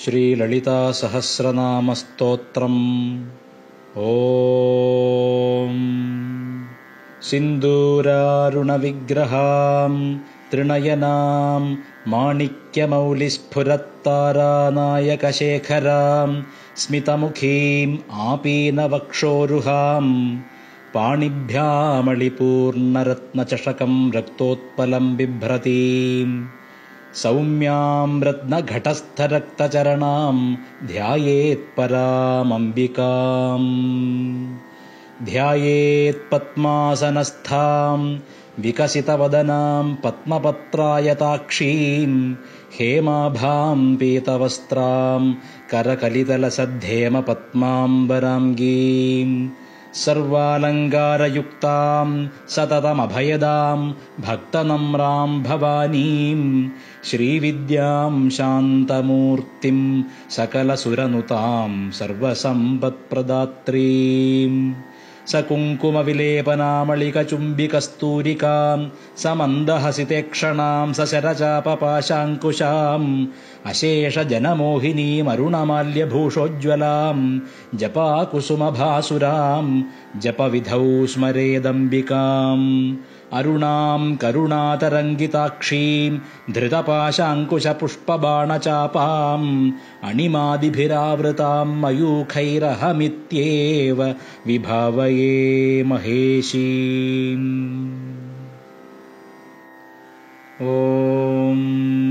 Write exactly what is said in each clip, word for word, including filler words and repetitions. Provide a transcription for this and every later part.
श्रीललितासहस्रनामस्तोत्रम्। ॐ सिन्दूरारुणविग्रहां त्रिनयनां माणिक्यमौलिस्फुरत्तारानायकशेखरां स्मितमुखीम् आपीनवक्षोरुहां पाणिभ्यामलिपूर्णरत्नचषकं रक्तोत्पलं बिभ्रतीम् सौम्यां रत्नघटस्थरक्तचरणां ध्यायेत्परामम्बिकाम्। ध्यायेत्पद्मासनस्थां विकसितवदनां पद्मपत्रायताक्षीं हेमाभां पीतवस्त्रां करकलितलसद्धेमपद्माम्बराङ्गीं सर्वालङ्कारयुक्तां सततमभयदां भक्तनम्रां भवानीं श्रीविद्यां शान्तमूर्तिं सकलसुरनुतां सर्वसम्पत्प्रदात्रीं सकुङ्कुमविलेपनामलिकचुम्बिकस्तूरिकां समन्दहसितेक्षणां सशरचापपाशाङ्कुशाम् अशेषजनमोहिनीमरुणमाल्यभूषोज्ज्वलां जपाकुसुमभासुरां जपविधौ स्मरेदम्बिकाम् अरुणां करुणातरङ्गिताक्षीं धृतपाशाङ्कुशपुष्पबाणचापाम् अणिमादिभिरावृतां मयूखैरहमित्येव विभावये महेशीम्। ॐ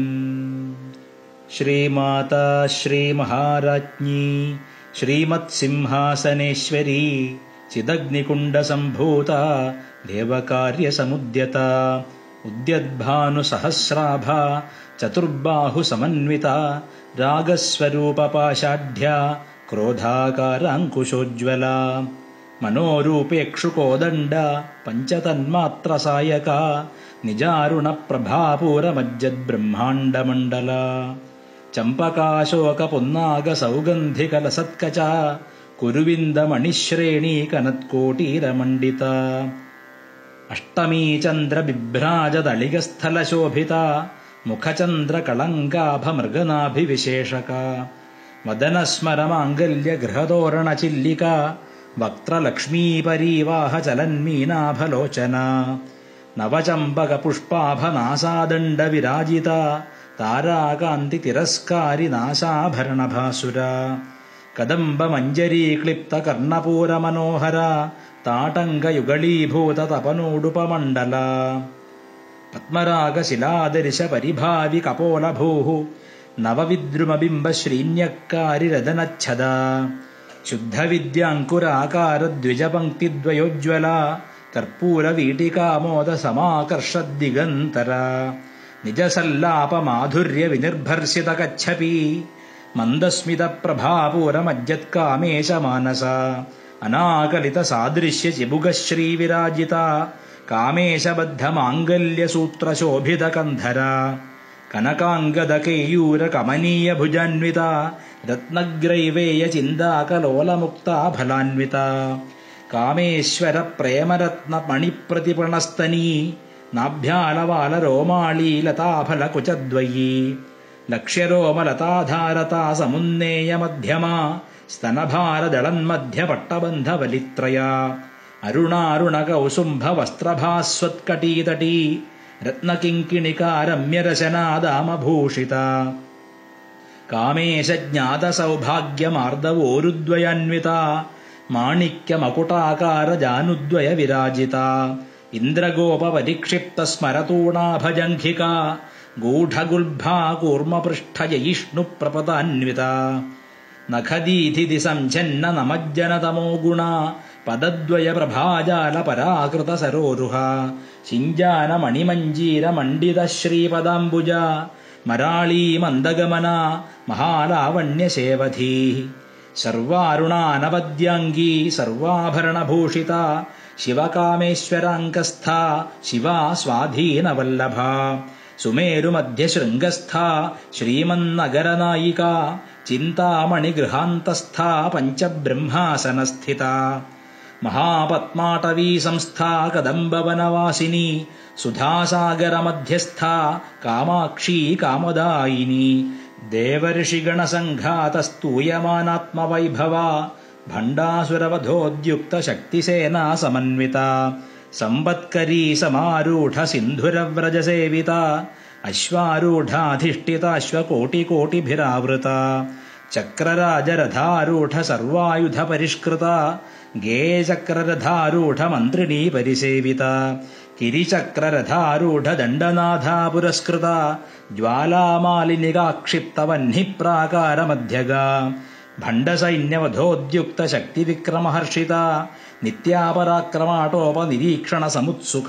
श्रीमाता श्रीमहाराज्ञी श्रीमत्सिंहासनेश्वरी चिदग्निकुण्डसम्भूता देवकार्यसमुद्यता उद्यद्भानुसहस्राभा चतुर्बाहुसमन्विता रागस्वरूपपाषाढ्या क्रोधाकाराङ्कुशोज्ज्वला मनोरूपेक्षुकोदण्डा पञ्चतन्मात्रसायका निजारुणप्रभापूरमज्जद्ब्रह्माण्डमण्डला चम्पकाशोकपुन्नागसौगन्धिकलसत्कचा कुरुविन्दमणिश्रेणीकनत्कोटीरमण्डिता अष्टमी चन्द्रबिभ्राजदलिगस्थलशोभिता मुखचन्द्रकळङ्काभमृगनाभिविशेषका वदनस्मरमाङ्गल्यगृहतोरणचिल्लिका वक्त्रलक्ष्मीपरीवाहचलन्मीनाभलोचना नवचम्पकपुष्पाभनासादण्डविराजिता ताराकान्तितिरस्कारिनाशाभरणभासुरा कदम्बमञ्जरीक्लिप्तकर्णपूरमनोहरा ताटङ्कयुगलीभूततपनोडुपमण्डला पद्मरागशिलादर्शपरिभाविकपोलभूः नवविद्रुमबिम्बश्रीन्यक्कारिरदनच्छदा शुद्धविद्याङ्कुराकारद्विजपङ्क्तिद्वयोज्ज्वला कर्पूरवीटिकामोदसमाकर्षद्दिगन्तरा निजसल्लापमाधुर्यविनिर्भर्सितकच्छपी मन्दस्मितप्रभापूरमज्जत्कामेशमानसा अनाकलितसादृश्यचिबुगश्रीविराजिता कामेशबद्धमाङ्गल्यसूत्रशोभितकन्धरा कनकाङ्गदकेयूरकमनीयभुजान्विता रत्नग्रैवेयचिन्दाकलोलमुक्ता फलान्विता कामेश्वरप्रेमरत्नमणिप्रतिपणस्तनी नाभ्यालवालरोमाळीलताफलकुचद्वयी लक्ष्यरोमलताधारता समुन्नेयमध्यमा स्तनभारदळन्मध्यपट्टबन्धवलित्रया अरुणारुणकौसुम्भवस्त्रभास्वत्कटीतटी रत्नकिङ्किणिकारम्यरचनादामभूषिता कामेशज्ञातसौभाग्यमार्दवोरुद्वयान्विता माणिक्यमकुटाकारजानुद्वयविराजिता इन्द्रगोपपरिक्षिप्तस्मरतूणाभजङ्घिका गूढगुल्भा कूर्मपृष्ठजयिष्णुप्रपदान्विता नखदीधिदिसञ्छन्ननमज्जनतमो गुणा पदद्वयप्रभाजालपराकृतसरोरुहा शिञ्जानमणिमञ्जीरमण्डितश्रीपदाम्बुजा मराळीमन्दगमना महालावण्यसेवधीः सर्वारुणानवद्याङ्गी सर्वाभरणभूषिता शिवकामेश्वराङ्कस्था शिवा स्वाधीनवल्लभा सुमेरुमध्यशृङ्गस्था श्रीमन्नगरनायिका चिन्तामणिगृहान्तस्था पञ्चब्रह्मासनस्थिता महापद्माटवी संस्था कदम्बवनवासिनी सुधासागरमध्यस्था कामाक्षी कामदायिनी ദേവർഷിഗണസംഘാതസ്തൂയമാനാത്മവൈഭവ ഭണ്ഡാസുരവധോദ്യുക്തശക്തിസേനാ സമന്വിത സമ്പത്കരീ സമാരൂഢ സിന്ധുരവ്രജസേവിത അശ്വാരൂഢാധിഷ്ഠിതാശ്വകോട്ടികോട്ടിഭിരാവൃത ചക്രരാജരഥാരൂഢ സർവായുധ പരിഷ്കൃത ഗേയചക്രരഥാരൂഢ മന്ത്രിണീ പരിസേവിത കിരിചക്രരഥാരൂഢ ദണ്ഡനാഥാ പുരസ്കൃത ജ്വാലാമാലിനികാക്ഷിപ്തവഹ്നിപ്രാകാരമധ്യഗ ഭണ്ഡസൈന്യവധോദ്യുക്ത ശക്തിവിക്രമഹർഷിത നിത്യാപരാക്രമാട്ടോപനിരീക്ഷണ സമുത്സുക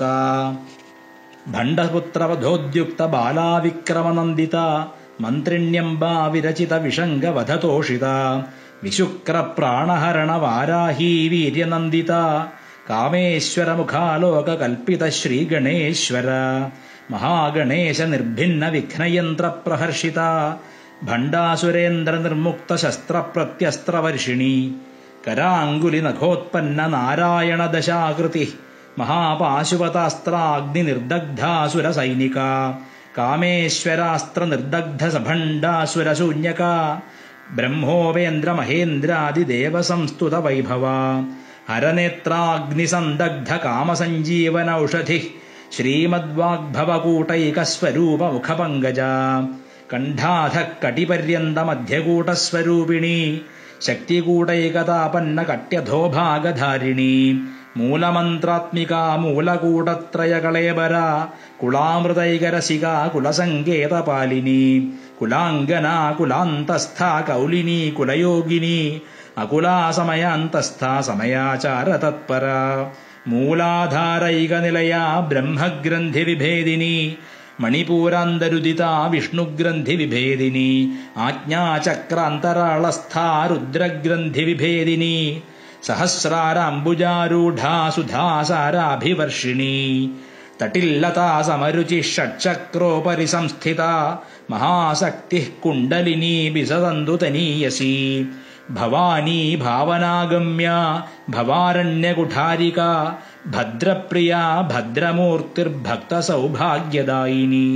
ഭണ്ഡപുത്രവധോദ്യുക്ത ബാലാവിക്രമനന്ദിത മന്ത്രിണ്യംബാ വിരചിത വിഷംഗവധതോഷിത വിശുക്രപ്രാണഹരണ വാരാഹീ വീര്യനന്ദിത കാമേശ്വരമുഖാലോകകൽപ്പിത ശ്രീഗണേശ്വര മഹാഗണേശ നിർഭിന്ന വിഘ്നയന്ത്രപ്രഹർഷിത ഭണ്ഡാസുരേന്ദ്ര നിർമുക്ത ശസ്ത്രപ്രത്യസ്ത്രവർഷിണി കരാങ്കുലി നഖോത്പന്ന നാരായണ ദശാകൃതി മഹാപാശുപതാസ്ത്രാഗ്നിനിർദഗ്ധാസുര സൈനിക കാമേശ്വരാസ്ത്ര നിർദഗ്ധ സഭണ്ഡാസുരശൂന്യക ബ്രഹ്മോപേന്ദ്ര മഹേന്ദ്രാദിദേവ സംസ്തുത വൈഭവ ഹരനേത്രാഗ്നിസന്ദഗ്ധ കാമസഞ്ജീവന ഔഷധി ശ്രീമദ്വാഗ്ഭവകൂട്ടൈകസ്വരൂപ മുഖപങ്കജ കണ്ഠാധ കടിപര്യന്ത മധ്യകൂട്ടസ്വരൂപിണി ശക്തികൂടൈകതാപന്ന കട്യധോഭാഗധാരിണി മൂലമന്ത്രാത്മിക മൂലകൂടത്രയകളേബര കുളാമൃതൈകരസിക കുലസങ്കേതപാലിനി കുലാംഗന കുലാന്തസ്ഥ കൗലിനി കുലയോഗിനി അകുലാ സമയാന്തസ്ഥ സമയാചാര തത്പര മൂലാധാരൈകനിലയ ബ്രഹ്മഗ്രന്ഥി വിഭേദിനി മണിപൂരാന്തരുദിത വിഷ്ണുഗ്രന്ഥി വിഭേദിനി ആജ്ഞാചക്രാന്തരാളസ്ഥ രുദ്രഗ്രന്ഥി വിഭേദിനി സഹസ്രാരാംബുജാരൂഢാ സുധാസാരാഭിവർഷിണി തട്ടില്ലതാ സമരുചി ഷട്ചക്രോപരി സംസ്ഥിത മഹാശക്തി കുണ്ടലിനി ബിസതന്തു തനീയസി ഭവാനി ഭാവനാഗമ്യ ഭവാരണ്യകുഠാരിക ഭദ്രപ്രിയ ഭദ്രമൂർത്തിർഭക്തസൗഭാഗ്യദായിനി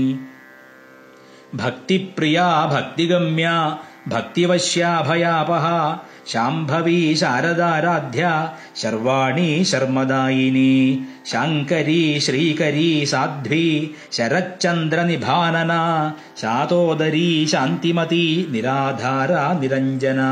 ഭക്തിപ്രിയ ഭക്തിഗമ്യ ഭക്തിവശ്യാഭയാപഹ ശാംഭവീ ശാരദാരാധ്യ ശർവാണി ശർമ്മദായിനി ശാങ്കരീ ശ്രീകരീ സാധ്വി ശരച്ചന്ദ്രനിഭാനന ശാതോദരീ ശാന്തിമതി നിരാധാര നിരഞ്ജന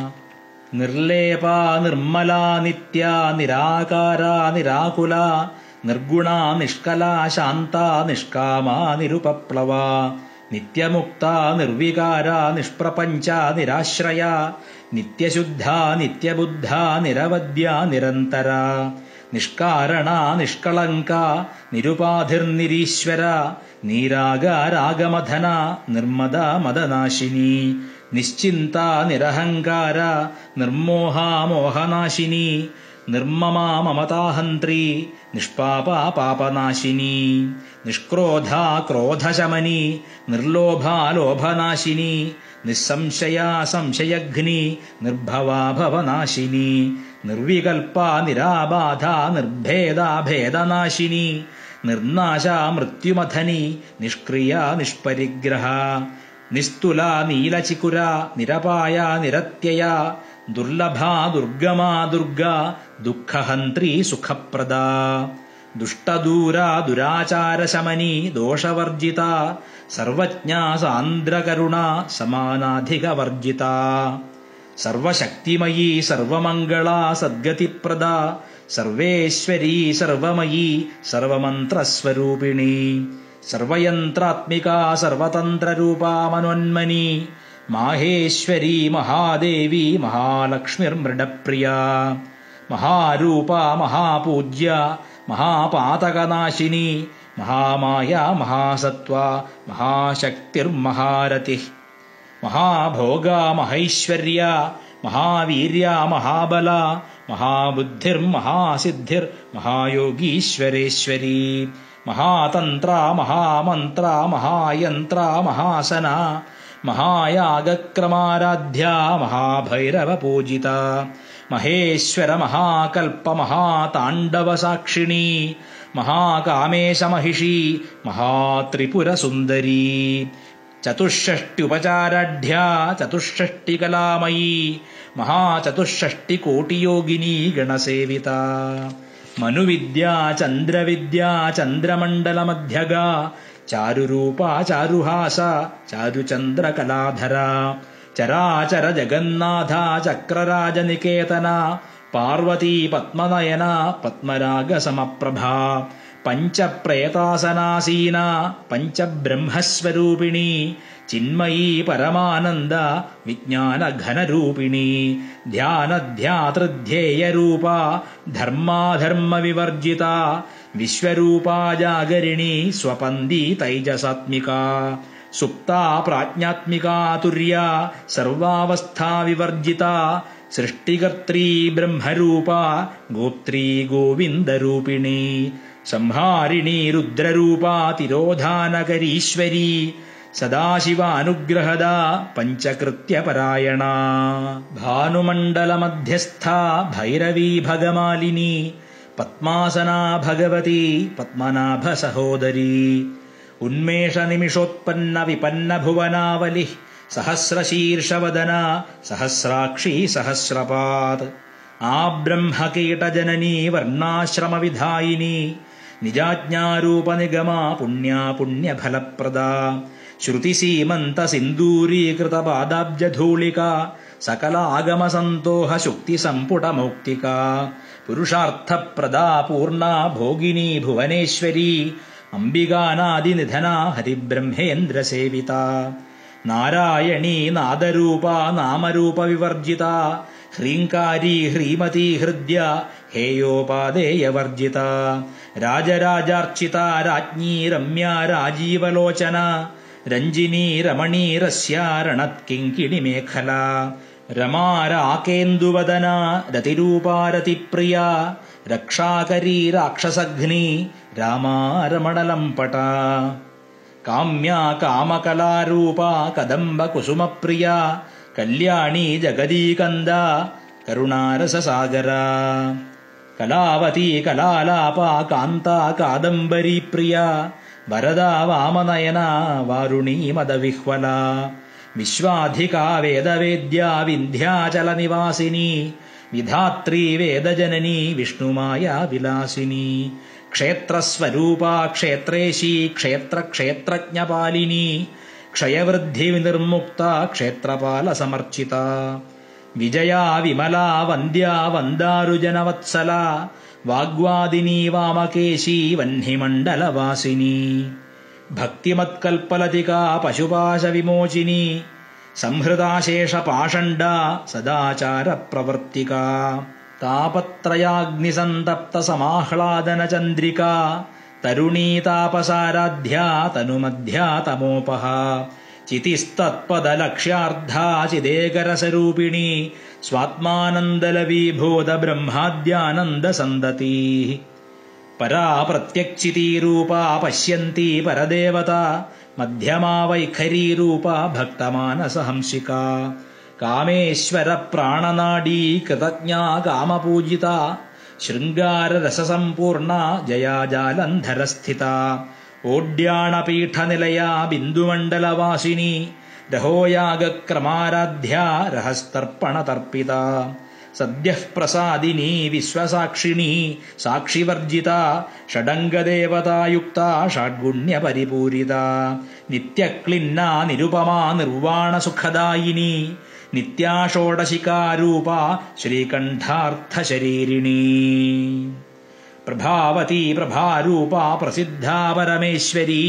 നിർലേപ നിർമ്മല നിത്യ നിരാകാര നിരാകുല നിർഗുണ നിഷ്കല ശാന്ത നിഷ്കാമ നിരുപപ്ലവ നിത്യമുക്ത നിർവികാര നിഷ്പ്രപഞ്ച നിരാശ്രയ നിത്യശുദ്ധ നിത്യബുദ്ധ നിരവദ്യ നിരന്തര നിഷ്കാരണ നിഷ്കളങ്ക നിരുപാധിർനിരീശ്വര നീരാഗാരാഗമധന നിർമ്മദ മദനാശിനി നിശ്ചിന്ത നിരഹങ്കാര നിർമോഹ മോഹനാശിനി നിർമ്മമ മമതാഹന്ത്രി നിഷ്പാപ പാപനാശിനി നിഷ്ക്രോധ ക്രോധശമനി നിർലോഭ ലോഭനാശിനി നിസ്സംശയ സംശയഘ്നി നിർഭവ ഭവനാശിനി നിർവികൽപ നിരാബാധ നിർഭേദ ഭേദനാശിനി നിർനാശ മൃത്യുമഥനി നിഷ്ക്രിയ നിഷ്പരിഗ്രഹ നിസ്തുല നീലചികുര നിരപായ നിരത്യയ ദുർലഭ ദുർഗമാ ദുർഗ ദുഃഖഹന്ത്രി സുഖപ്രദ ദുഷ്ടദൂര ദുരാചാരശമനി ദോഷവർജിത സർവജ്ഞ സാന്ദ്രകരുണ സമാനാധികവർജിത സർവശക്തിമയീ സർവമംഗള സദ്ഗതിപ്രദ സർവേശ്വരീ സർവമയീ സർവമന്ത്രസ്വരൂപിണി സർവയന്ത്രാത്മിക സർവതന്ത്രരൂപാ മനോന്മനി മാഹേശ്വരീ മഹാദേവി മഹാലക്ഷ്മിർമൃഡപ്രിയ മഹാരൂപ മഹാപൂജ്യ മഹാപാതകനാശിനി മഹാമായ മഹാസത്വ മഹാശക്തിർമഹാരതി മഹാഭോഗ മഹൈശ്വര്യ മഹാവീര്യ മഹാബല മഹാബുദ്ധിർമഹാസിദ്ധിർ മഹായോഗീശ്വരേശ്വരി മഹാതന്ത്ര മഹാമന്ത്ര മഹായന്ത്ര മഹാസന മഹായാഗക്രമാരാധ്യ മഹാഭൈരവപൂജിത മഹേശ്വര മഹാകൽപ്പ മഹാതാണ്ഡവസാക്ഷിണി മഹാകാമേശമഹിഷി മഹാത്രിപുരസുന്ദരീ ചതുഷ്ഷഷ്ട്യുപചാരാഢ്യാ ചതുഷ്ഷഷ്ടികലാമയീ മഹാചതുഷ്ഷഷ്ടികോടിയോഗിനീ ഗണസേവിത. മനുവിദ്യാ ചന്ദ്രവിദ്യാ ചന്ദ്രമണ്ഡലമധ്യഗ ചാരുരൂപാ ചാരുഹാസ ചാരുചന്ദ്രകലാധര ചരാചര ജഗന്നാഥ ചക്രരാജനികേതന പാർവതീ പത്മനയന പത്മരാഗസമപ്രഭാ പഞ്ചപ്രേതാസനാസീന പഞ്ചബ്രഹ്മസ്വരൂപിണി ചിന്മയീ പരമാനന്ദ വിജ്ഞാനഘനരൂപിണി ധ്യാനധ്യാതൃധ്യേയരൂപ ധർമാധർമ്മവിവർജിത വിശ്വരൂപാ ജാഗരിണി സ്വപന്ദി തൈജസാത്മിക സുപ്താ പ്രാജ്ഞാത്മികാ തുര്യാ സർവാവസ്ഥാവിവർജിത സൃഷ്ടികർत्री ബ്രഹ്മരൂപ ഗോപ്ത്രീ ഗോവിന്ദരൂപിണി സംഹാരിണീ രുദ്രരൂപ തിരോധാനകരീശ്വരീ സദാശിവാനുഗ്രഹദ പഞ്ചകൃത്യപരായണ ഭാനുമണ്ഡലമധ്യസ്ഥ ഭൈരവീ ഭഗമാലിനി പത്മാസനാ ഭഗവതി പത്മനാഭ സഹോദരീ ഉന്മേഷനിമിഷോത്പന്ന വിപന്ന ഭുവനാവലി സഹസ്രശീർഷവദന സഹസ്രാക്ഷി സഹസ്രപാത് ആ ബ്രഹ്മകീടജനനീ വർണ്ണാശ്രമവിധായിനി നിജാജ്ഞാരൂപനിഗമാ പുണ്യാ പുണ്യഫലപ്രദാ ശ്രുതിസീമന്ത സിന്ദൂരീകൃത പാദാബ്ജധൂളിക സകല ആഗമസന്തോഹ ശുക്തി സംപുടമൗക്തിക പുരുഷാർത്ഥപ്രദാ പൂർണ ഭോഗിനി ഭുവനേശ്വരി അംബികാനാദിനിധന ഹരിബ്രഹ്മേന്ദ്രസേവിത നാരായണീ നാദരൂപ നാമരൂപവിവർജിത ഹ്രീങ്കാരീ ഹ്രീമതീ ഹൃദ്യ ഹേയോപാദേയവർജിത രാജരാജാർച്ചിത രാജ്ഞീ രമ്യ രാജീവലോചന രഞ്ജിനീ രമണീരസ്യ രണത്കിങ്കിണിമേഖല രമാരാകേന്ദുവദന രതിരൂപാ രതിപ്രിയ രക്ഷാകരീ രാക്ഷസഘ്നി രാമാ രമണലംപട കാമ്യാ കാമകലാരൂപ കദംബ കുസുമപ്രിയ കല്യാണീ ജഗദീകന്ദ കരുണാരസസാഗര കലാവതീ കലാലാപ കാന്ത കാദംബരീ പ്രിയ വരദാ വാമനയന വാരുണീ മദവിഹ്വല വിശ്വാധികാ വേദവേദ്യ വിന്ധ്യാചലനിവാസിനി വിധാത്രീ വേദജനനി വിഷ്ണുമായ വിലാസിനി ക്ഷേത്രസ്വരൂപാ ക്ഷേത്രേശി ക്ഷേത്രക്ഷേത്രജ്ഞപാലിനി ക്ഷയവൃദ്ധി വിനിർമുക്ത ക്ഷേത്രപാലസമർച്ചിത വിജയാ വിമലാ വന്ദ്യാ വന്ദാരുജനവത്സല വാഗ്വാദിനി വാമകേശി വഹ്നിമണ്ഡലവാസിനി ഭക്തിമത്കൽപ്പലതികാ പശുപാശവിമോചിനി സംഹൃതാശേഷപാഷണ്ഡ സദാചാരപ്രവർത്തിക താപത്രയാഗ്നിസന്തപ്ത സമാഹ്ലാദനചന്ദ്രിക തരുണീ താപസാരാധ്യാ തനുമധ്യാ തമോപഹ ചിതിസ്തത്പദലക്ഷ്യാർദ്ധാ ചിദേകരസരൂപിണി സ്വാത്മാനന്ദലവീഭൂത ബ്രഹ്മാദ്യാനന്ദസന്തതി പരാ പ്രത്യക്ചിതീരൂപാ പശ്യന്തി പരദേവത മധ്യമാ വൈഖരീരൂപ ഭക്തമാനസഹംസിക കാമേശ്വര പ്രാണനാഡീ കൃതജ്ഞാ കാമപൂജിത ശൃംഗാരരസസമ്പൂർണ ജയാജാലന്ധരസ്ഥിത ഓഡ്യാണപീഠനിലയാ ബിന്ദുമണ്ഡലവാസിനി രഹോയാഗക്രമാരാധ്യാ രഹസ്തർപ്പണതർപ്പിത സദ്യഃ പ്രസാദിനി വിശ്വസാക്ഷിണി സാക്ഷിവർജിത ഷഡംഗദേവതായുക്ത ഷഡ്ഗുണ്യപരിപൂരിത നിത്യക്ലിന്ന നിരുപമാ നിർവാണസുഖദായിനി നിത്യാ ഷോഡശികാരൂപ ശ്രീകണ്ഠാർത്ഥശരീരിണി പ്രഭാവതി പ്രഭാരൂപ പ്രസിദ്ധാ പരമേശ്വരി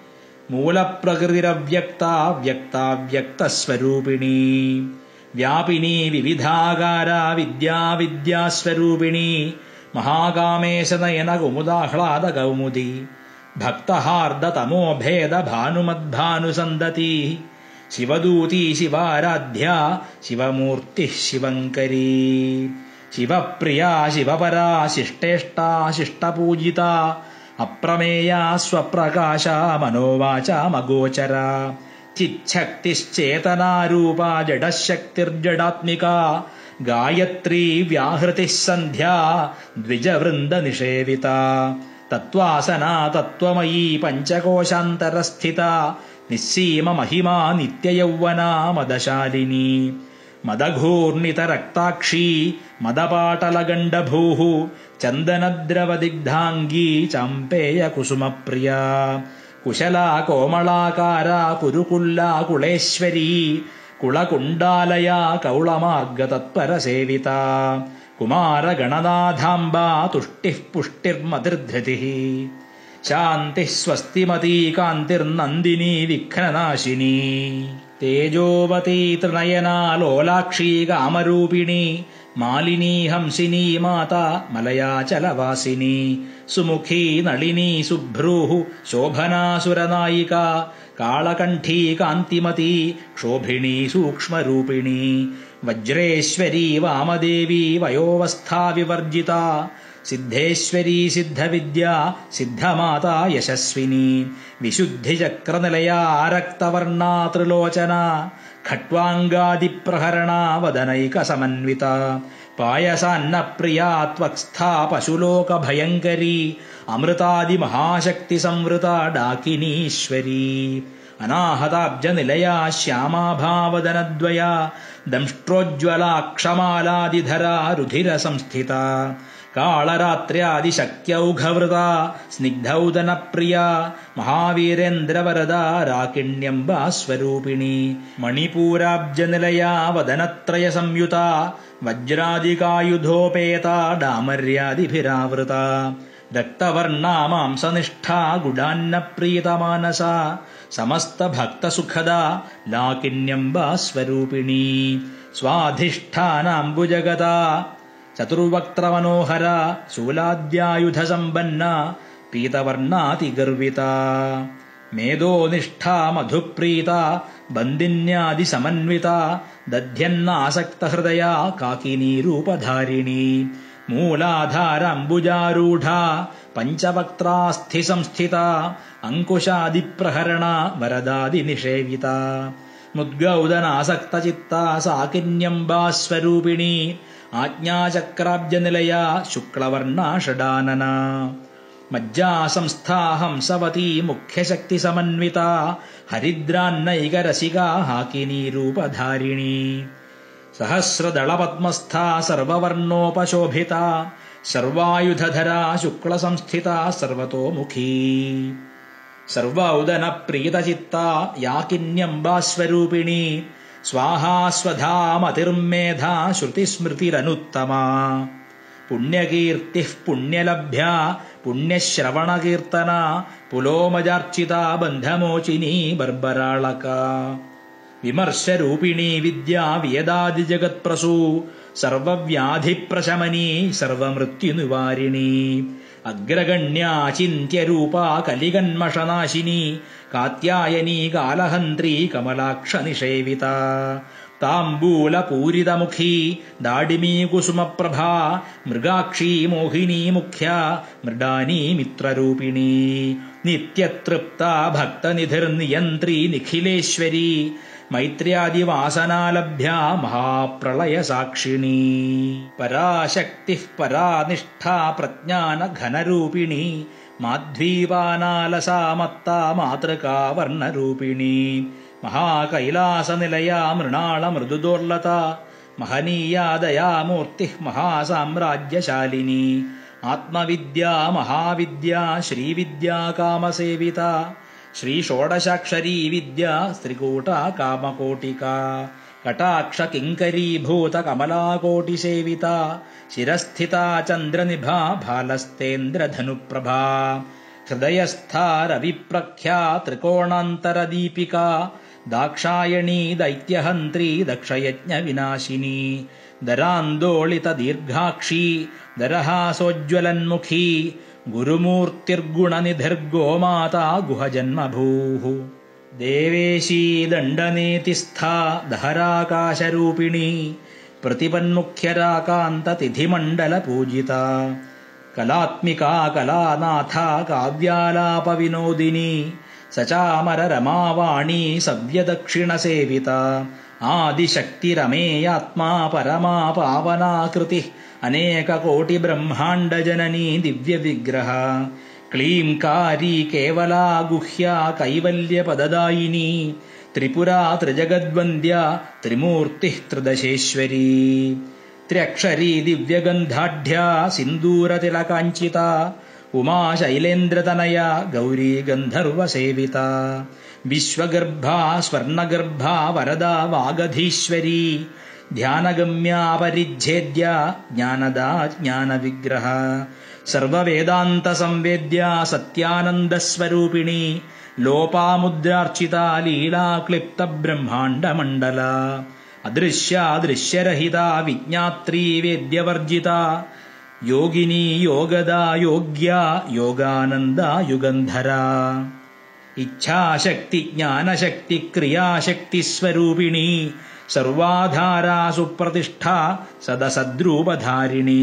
മൂലപ്രകൃതിരവ്യക്ത വ്യക്താവ്യക്തസ്വരൂപിണി വ്യാപിനി വിവിധാകാര വിദ്യാവിദ്യാസ്വരൂപിണി മഹാകാമേശനയന കുമുദാഹ്ലാദ കൗമുദി ഭക്തഹാർദതമോഭേദ ഭാനുമദ്ഭാനുസന്തതി ശിവദൂതി ശിവാരാധ്യ ശിവമൂർത്തി ശിവങ്കരീ ശിവപ്രിയാ ശിവപരാ ശിഷ്ടേഷ്ടാ ശിഷ്ടപൂജിത അപ്രമേയാ സ്വപ്രകാശ മനോവാചാമഗോചര ചിച്ഛക്തിശ്ചേതനാരൂപ ജഡശക്തിർജഡാത്മിക ഗായത്രീ വ്യാഹൃതിഃ സന്ധ്യാ ദ്വിജവൃന്ദനിഷേവിത തത്വാസനാ തത്വമയീ പഞ്ചകോശാന്തരസ്ഥിത निस्सीम महिमा नित्ययौवना मदशालिनी मदघूर्णितरक्ताक्षी मदपाटलगण्डभूः चन्दनद्रवदिग्धाङ्गी चाम्पेयकुसुमप्रिया कुशला कोमलाकारा कुरुकुल्ला कुलेश्वरी कुलकुण्डालया कौलमार्गतत्परसेविता कुमारगणनाथाम्बा तुष्टिः पुष्टिर्मतिर्धृतिः शान्तिः स्वस्तिमती कान्तिर्नन्दिनी विघ्ननाशिनी तेजोवती त्रिनयना लोलाक्षी कामरूपिणी मालिनी हंसिनी माता मलयाचलवासिनी सुमुखी नलिनी सुभ्रूः शोभना सुरनायिका कालकण्ठी कान्तिमती क्षोभिणी सूक्ष्मरूपिणी वज्रेश्वरी वामदेवी वयोवस्था विवर्जिता सिद्धेश्वरी सिद्धविद्या सिद्धमाता यशस्विनी विशुद्धिचक्रनिलया रक्तवर्णा त्रिलोचना खट्वाङ्गादिप्रहरणा वदनैकसमन्विता पायसान्नप्रिया त्वक्स्था पशुलोकभयङ्करी अमृतादिमहाशक्तिसंवृता डाकिनीश्वरी अनाहताब्जनिलया श्यामाभावदनद्वया दंष्ट्रोज्ज्वला क्षमालादिधरा रुधिरसंस्थिता कालरात्र्यादिशक्यौघवृता स्निग्धौदनप्रिया महावीरेन्द्रवरदा राकिण्यम्बा स्वरूपिणी मणिपूराब्जनिलया वदनत्रयसंयुता वज्रादिकायुधोपेता डामर्यादिभिरावृता रक्तवर्णा मांसनिष्ठा गुडान्नप्रीतमानसा समस्तभक्तसुखदा लाकिन्यम्बा स्वरूपिणी स्वाधिष्ठानाम्बुजगदा चतुर्वक्त्रमनोहरा शूलाद्यायुधसम्पन्ना पीतवर्णातिगर्विता मेधोनिष्ठा मधुप्रीता बन्दिन्यादिसमन्विता दध्यन्नासक्तहृदया काकिनीरूपधारिणी मूलाधाराम्बुजारूढा पञ्चवक्त्रास्थिसंस्थिता अङ्कुशादिप्रहरणा वरदादिनिषेविता मुद्गौदनासक्तचित्ता साकिन्यम्बा स्वरूपिणी आज्ञाचक्राब्जनिलया शुक्लवर्णा षडानना मज्जासंस्था हंसवती मुख्यशक्तिसमन्विता हरिद्रान्नैकरसिका हाकिनीरूपधारिणी सहस्रदलपद्मस्था सर्ववर्णोपशोभिता सर्वायुधधरा शुक्लसंस्थिता सर्वतोमुखी सर्वौदनप्रीतचित्ता याकिन्यम्बा स्वरूपिणी स्वाहा स्वधा मतिर्मेधा श्रुतिस्मृतिरनुत्तमा पुण्यकीर्तिः पुण्यलभ्या पुण्यश्रवणकीर्तना पुलोमजार्चिता बन्धमोचिनी बर्बराळका विमर्शरूपिणी विद्या वेदादिजगत्प्रसू सर्वव्याधिप्रशमनी सर्वमृत्युनिवारिणी अग्रगण्या चिन्त्यरूपा कलिगन्मषनाशिनी कात्यायनी कालहन्त्री कमलाक्षनिषेविता ताम्बूलपूरितमुखी दाडिमी कुसुमप्रभा मृगाक्षी मोहिनी मुख्या मृडानी मित्ररूपिणी नित्यतृप्ता भक्तनिधिर्नियन्त्री निखिलेश्वरी मैत्र्यादिवासनालभ्या महाप्रलयसाक्षिणी पराशक्तिः परानिष्ठा प्रज्ञानघनरूपिणी माध्वीवानालसा मत्ता मातृका वर्णरूपिणी महाकैलासनिलया मृणालमृदुदोर्लता महनीया दयामूर्तिः महासाम्राज्यशालिनी आत्मविद्या महाविद्या श्रीविद्या कामसेविता श्रीषोडशाक्षरी विद्या स्त्रिकूटा कामकोटिका कटाक्ष किङ्करीभूत कमलाकोटिसेविता शिरस्थिता चन्द्रनिभा भालस्तेन्द्रधनुप्रभा हृदयस्था रविप्रख्या त्रिकोणान्तरदीपिका दाक्षायणी दैत्यहन्त्री दक्षयज्ञविनाशिनी दरान्दोलितदीर्घाक्षी दरहासोज्ज्वलन्मुखी गुरुमूर्तिर्गुणनिधिर्गोमाता गुहजन्मभूः देवेशी दण्डनेतिस्था दहराकाशरूपिणी प्रतिपन्मुख्यराकान्ततिथिमण्डलपूजिता कलात्मिका कलानाथा काव्यालापविनोदिनी सचामररमावाणी सव्यदक्षिणसेविता आदिशक्तिरमेयात्मा परमा पावनाकृतिः अनेककोटिब्रह्माण्डजननी दिव्यविग्रह ക്ലീംകാരി കേവലാ ഗുഹ്യ കൈവല്യപദദായിനി ത്രിപുരാ ത്രിജഗദ്വന്ദ്യ ത്രിമൂർത്തി ത്രിദശേശ്വരി ത്ര്യക്ഷരീ ദിവ്യഗന്ധാഢ്യ സിന്ദൂരതിലകാഞ്ചിത ഉമാ ശൈലേന്ദ്രതനയ ഗൗരീ ഗന്ധർവസേവിത വിശ്വഗർഭാ സ്വർണഗർഭാ വരദാ വാഗധീശ്വരി ധ്യാനഗമ്യാ പരിച്ഛേദ്യ ജ്ഞാനദാ ജ്ഞാനവിഗ്രഹ സർവവേദാന്തസംവേദ്യ സത്യാനന്ദസ്വരൂപിണി ലോപാമുദ്രാർച്ചിത ലീലാക്ലിപ്തബ്രഹ്മാണ്ഡമണ്ഡല അദൃശ്യാദൃശ്യരഹിത വിജ്ഞാത്രീ വേദ്യവർജിത യോഗിനി യോഗദാ യോഗ്യ യോഗാനന്ദ യുഗന്ധര ഇച്ഛാശക്തി ജ്ഞാനശക്തി ക്രിയാശക്തി സ്വരൂപിണി സർവാധാരാ സുപ്രതിഷ്ഠ സദസദ്രൂപധാരിണി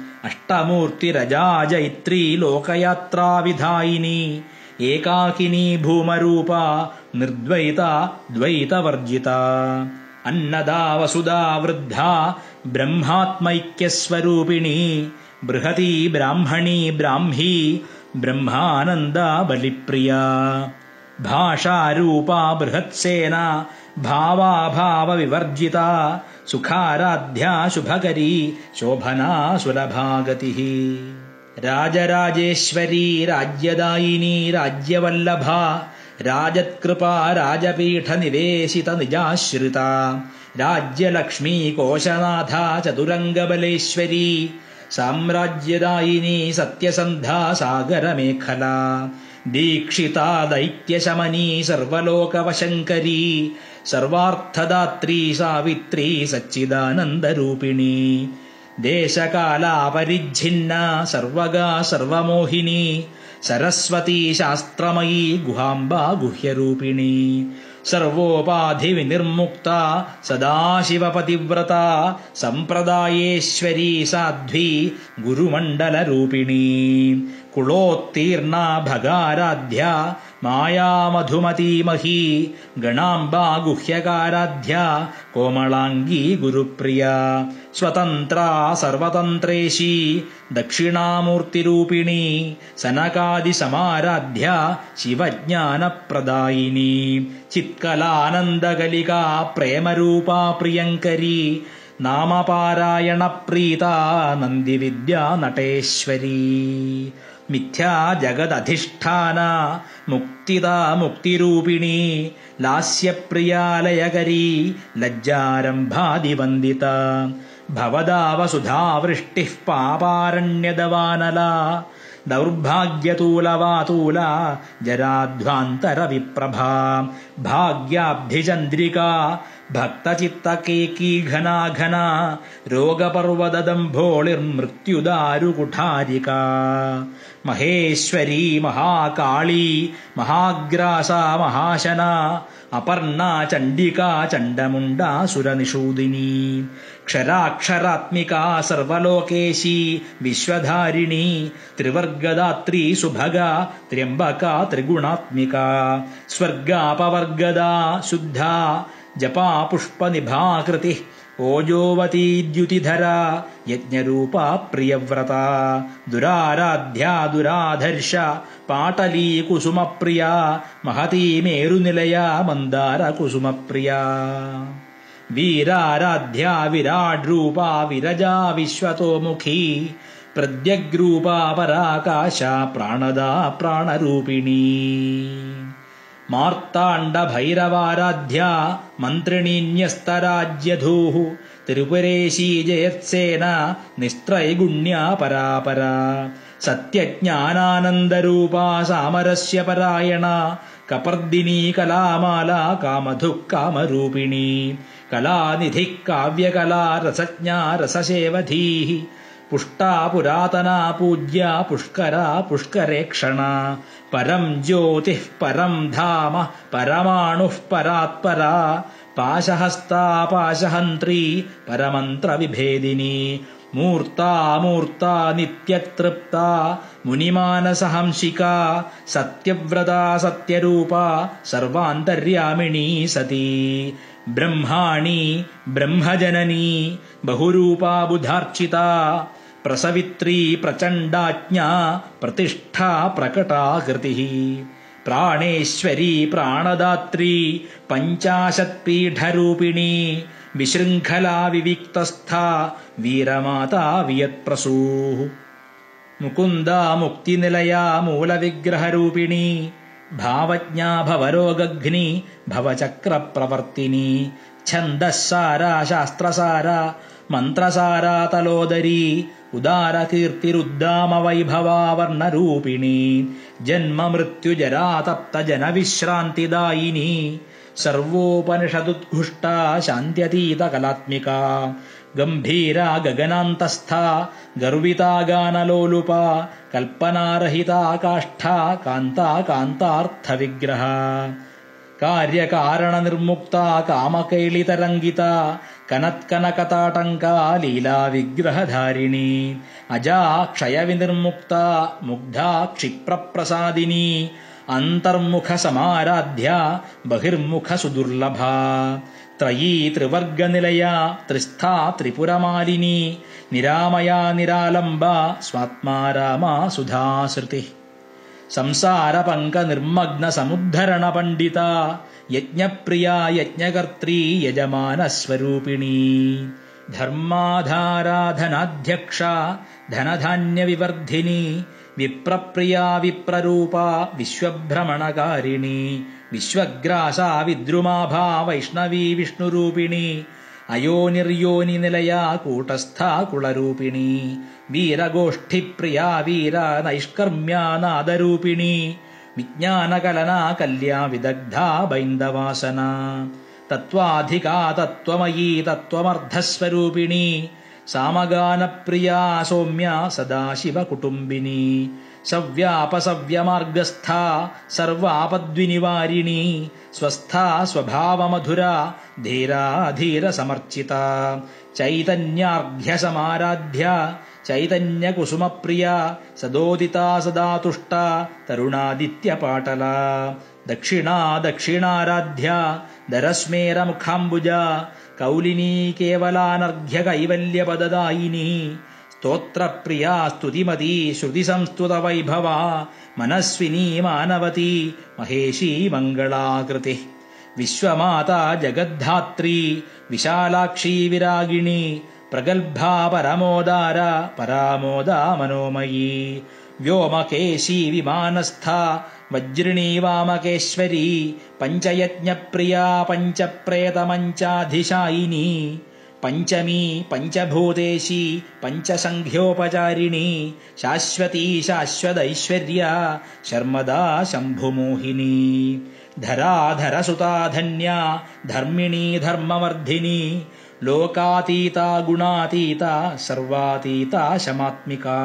അഷ്ടമൂർത്തിരജാജൈത്രീ ലോകയാത്രാവിധായിനി ഏകാകിനി ഭൂമരൂപ നിർദ്വൈത ദ്വൈതവർജിത അന്നദാ വസുദാ വൃദ്ധ ബ്രഹ്മാത്മൈക്യസ്വരൂപിണി ബൃഹതി ബ്രാഹ്മണി ബ്രാഹ്മി ബ്രഹ്മാനന്ദ ബലിപ്രിയ ഭാഷാരൂപ ബൃഹത്സേന ഭാവാഭാവ വിവർജിത സുഖാരാധ്യ ശുഭകരി ശോഭനാ സുലഭാഗതി രാജരാജേശ്വരി രാജ്യദായിനി രാജ്യവല്ലഭ രാജത്കൃപാ രാജപീഠ നിവേശിത നിജാശ്രിത രാജ്യലക്ഷ്മീ കോശനാഥ ചതുരംഗബലേശ്വരി സാമ്രാജ്യദായിനി സത്യസന്ധാ സാഗരമേഖല ദീക്ഷിത ദൈത്യശമനി സർവലോകവശങ്കരി സർവാർത്ഥദാത്രീ സാവിത്രീ സച്ചിദാനന്ദരൂപിണി ദേശകാലാപരിച്ഛിന്ന സർവഗാ സർവമോഹിനി സരസ്വതി ശാസ്ത്രമയീ ഗുഹാംബാ ഗുഹ്യരൂപിണി സർവോപാധി വിനിർമുക്ത സദാശിവപതിവ്രത സമ്പ്രദായേശ്വരി സാധ്വി ഗുരുമണ്ഡലരൂപിണി കുളോത്തീർണ ഭഗാരാധ്യ മായാമധുമതീമഹി ഗണാംബാ ഗുഹ്യകാരാധ്യ കോമളാംഗീ ഗുരുപ്രിയ സ്വതന്ത്ര സർവതന്ത്രേശി ദക്ഷിണാമൂർത്തിരൂപിണി സനകാദിസമാരാധ്യ ശിവജ്ഞാനപ്രദായിനി ചിത്കലാനന്ദകലികാ പ്രേമരൂപാ പ്രിയങ്കരി നാമപാരായണ പ്രീത നന്ദിവിദ്യാ നടേശ്വരി മിഥ്യാ ജഗദധിഷ്ഠാന മുക്തിദാ മുക്തിരൂപിണി ലാസ്യപ്രിയാലയകരീ ലജ്ജാരംഭാദിവന്ദിത ഭവദാവസുധാവൃഷ്ടിഃ പാപാരണ്യദവാനല ദൗർഭാഗ്യതൂലവാതൂല ജരാധ്വാന്തരവിപ്രഭ ഭാഗ്യാബ്ധിചന്ദ്രികാ ഭക്തചിത്തകേകീ ഘനാഘന രോഗപർവതദംഭോളിർമൃത്യുദാരുകുഠാരിക മഹേശ്വരീ മഹാകാളീ മഹാഗ്രാസ മഹാശന അപർണ ചണ്ഡികാ ചണ്ഡമുണ്ഡാ സുരനിഷൂദിനി ക്ഷരാക്ഷരാത്മിക സർവലോകേശി വിശ്വധാരിണി ത്രിവർഗദാത്രീ സുഭഗ ത്രയംബക ത്രിഗുണാത്മിക സ്വർഗാപവർഗദാ ശുദ്ധ ജപാ പുഷ്പനിഭാകൃതി ഓജോവതീദ്യുതിധര യജ്ഞരൂപ പ്രിയവ്രത ദുരാരാധ്യ ദുരാധർഷ പാടലീ കുസുമപ്രിയ മഹതീ മേരുനിലയ മന്ദാര കുസുമപ്രിയ വീരാരാധ്യ വിരാട് രൂപ വിരജാ വിശ്വതോമുഖി പ്രദ്യഗ്രൂപ പരാകാശ പ്രാണദാ പ്രാണരൂപിണി മാർത്താണ്ഡ ഭൈരവാരാധ്യ മന്ത്രിണീന്യസ്തരാജ്യധൂഃ ത്രിപുരേശീ ജയത്സേന നിസ്ത്രൈഗുണ്യാ പരാപര സത്യജ്ഞാനാനന്ദരൂപ സാമരസ്യ പരായണ കപർദിനീ കലാമാല കാമധുഃ കാമരൂപിണി കലാനിധി കാവ്യകലാ രസജ്ഞാ രസസേവധീഃ പുഷ്ടാ പുരാതനാ പൂജ്യ പുഷ്കരാ പുഷ്കരേക്ഷണ പരം ജ്യോതിഃ പരം ധാമ പരമാണുഃ പരാത്പരാ പാശഹസ്താ പാശഹന്ത്രീ പരമന്ത്രവിഭേദിനി മൂർത്താ മൂർത്താ നിത്യതൃപ്താ മുനിമാനസഹംസികാ സത്യവ്രതാ സത്യരൂപാ സർവാന്തര്യാമിണീ സതി ബ്രഹ്മാണി ബ്രഹ്മജനനീ ബഹുരൂപാ ബുധാർച്ചിതാ प्रसवित्री प्रचण्डाज्ञा प्रतिष्ठा प्रकटाकृतिः प्राणेश्वरी प्राणदात्री पञ्चाशत्पीठरूपिणी विशृङ्खला विविक्तस्था वीरमाता वियत्प्रसूः मुकुन्दा मुक्तिनिलया मूलविग्रहरूपिणी भावज्ञा भवरोगघ्नि भवचक्रप्रवर्तिनी छन्दःसारा शास्त्रसारा मन्त्रसारा तलोदरी उदारकीर्तिरुद्दामवैभवा वर्णरूपिणी जन्म मृत्युजरा तप्तजनविश्रान्तिदायिनी सर्वोपनिषदुद्घुष्टा शान्त्यतीतकलात्मिका गम्भीरा गगनान्तस्था गर्विता गानलोलुपा कल्पनारहिता काष्ठा कान्ता कान्तार्थविग्रहा कार्यकारणनिर्मुक्ता कामकैलितरङ्गिता कनत्कनकताटङ्का लीलाविग्रहधारिणी अजा क्षयविनिर्मुक्ता मुग्धा क्षिप्रप्रसादिनी अन्तर्मुखसमाराध्या बहिर्मुखसुदुर्लभा त्रयी त्रिवर्गनिलया त्रिस्था त्रिपुरमालिनी निरामया निरालम्बा स्वात्मा रामा सुधाश्रुतिः संसारपङ्कनिर्मग्नसमुद्धरणपण्डिता यज्ञप्रिया यज्ञकर्त्री यजमानस्वरूपिणी धर्माधारा धनाध्यक्षा धनधान्यविवर्धिनी विप्रप्रिया विप्ररूपा विश्वभ्रमणकारिणी विश्वग्रासा विद्रुमाभा वैष्णवी विष्णुरूपिणी अयोनिर्योनिनिलया कूटस्था कुलरूपिणी वीरगोष्ठिप्रिया वीरा नैष्कर्म्या नादरूपिणी विज्ञानकलना कल्या विदग्धा बैन्दवासना तत्त्वाधिका तत्त्वमयी तत्त्वमर्धस्वरूपिणी सामगानप्रिया सौम्या सदाशिवकुटुम्बिनी सव्यापसव्यमार्गस्था सर्वापद्विनिवारिणी स्वस्था स्वभावमधुरा धीरा धीरसमर्चिता चैतन्यार्घ्यसमाराध्या चैतन्यकुसुमप्रिया सदोदिता सदा तुष्टा तरुणादित्यपाटला दक्षिणा दक्षिणाराध्या दरस्मेरमुखाम्बुजा कौलिनी केवलानर्घ्यकैवल्यपददायिनी स्तोत्रप्रिया स्तुतिमती श्रुतिसंस्तुतवैभवा मनस्विनी मानवती महेशी मङ्गलाकृतिः विश्वमाता जगद्धात्री विशालाक्षी विरागिणी प्रगल्भा परमोदारा परामोदा मनोमयी व्योमकेशी विमानस्था वज्रिणी वामकेश्वरी पञ्चयज्ञप्रिया पञ्चप्रेतमञ्चाधिशायिनी पञ्चमी पञ्चभूतेशी पञ्चसङ्ख्योपचारिणी शाश्वती शाश्वतैश्वर्या शर्मदा शम्भुमोहिनी धराधरसुता धन्या धर्मिणी धर्मवर्धिनी लोकातीता गुणातीता सर्वातीता शमात्मिका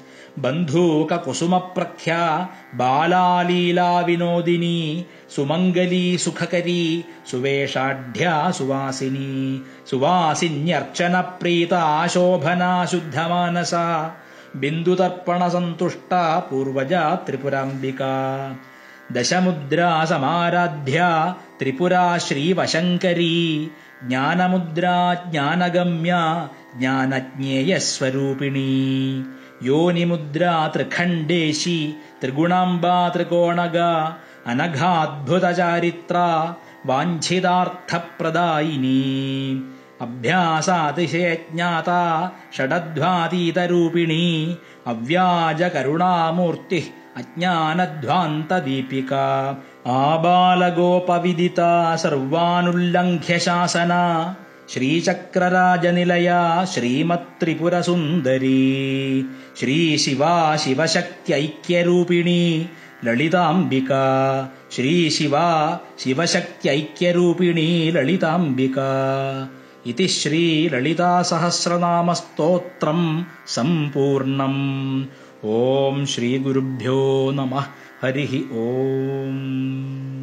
बन्धूककुसुमप्रख्या बालालीला विनोदिनी सुमङ्गली सुखकरी सुवेषाढ्या सुवासिनी सुवासिन्यर्चनप्रीता शोभना शुद्धमानसा बिन्दुतर्पणसन्तुष्टा पूर्वजा त्रिपुराम्बिका दशमुद्रा समाराध्या त्रिपुरा श्रीवशङ्करी ज्ञानमुद्रा ज्ञानगम्या ज्ञानज्ञेयस्वरूपिणी योनिमुद्रा त्रिखण्डेशी त्रिगुणाम्बा त्रिकोणगा अनघाद्भुतचारित्रा वाञ्छितार्थप्रदायिनी अभ्यासातिशयज्ञाता षडध्वातीतरूपिणी अव्याजकरुणामूर्तिः अज्ञानध्वान्तदीपिका आबालगोपविदिता सर्वानुल्लङ्घ्य शासना श्रीचक्रराजनिलया श्रीमत्त्रिपुरसुन्दरी श्रीशिवा शिवशक्त्यैक्यरूपिणी ललिताम्बिका श्रीशिवा शिवशक्त्यैक्यरूपिणी ललिताम्बिका इति श्रीललितासहस्रनामस्तोत्रं सम्पूर्णम्। ॐ श्रीगुरुभ्यो नमः। हरिः ॐ।